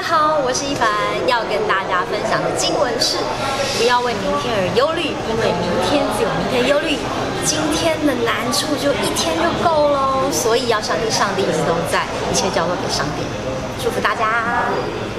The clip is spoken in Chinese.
家好，我是一凡，要跟大家分享的经文是：不要为明天而忧虑，因为明天自有明天忧虑。今天的难处就一天就够喽，所以要相信上帝一直都在，一切交托给上帝。祝福大家。